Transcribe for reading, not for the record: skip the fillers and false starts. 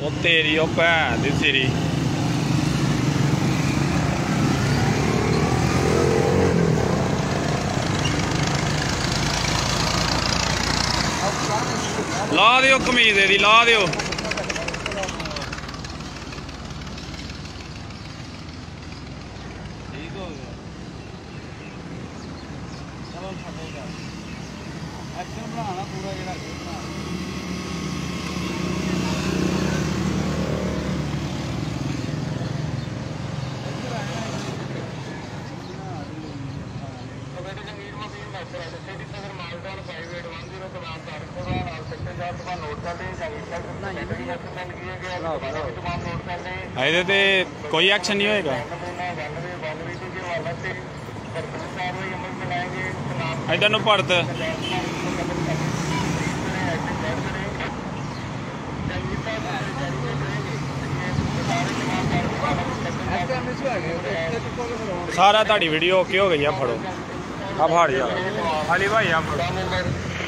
ਉਹ ਤੇਰੀ ਉਹ ਭੈਣ ਦੀ ਸਿਰੀ ला दियो कमीज दी ला दियो ठीक हो गया चलो एक्शन बनाना पूरा जेड़ा ਇਹਦੇ कोई एक्शन नहीं होएगा इधर नु भरत सारा ताड़ी वीडियो ओके हो गई है फड़ो अब हार जा अली भाई आप